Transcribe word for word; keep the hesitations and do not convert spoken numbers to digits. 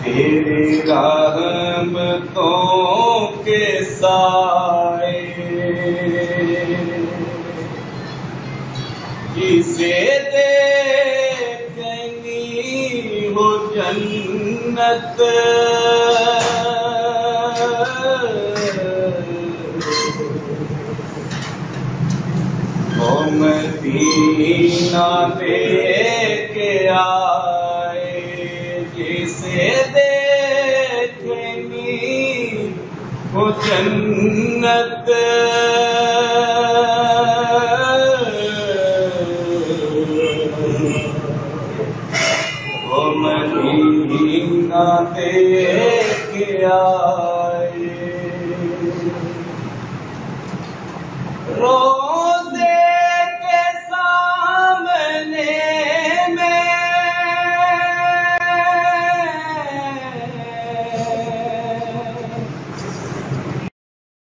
تیری رحمتوں کے سائے جسے دیکھنی ہو جنت وہ مدینہ دیکھ کے آئے جسے دیکھنی ہو جنت وہ مدینہ دیکھ کے آئے رو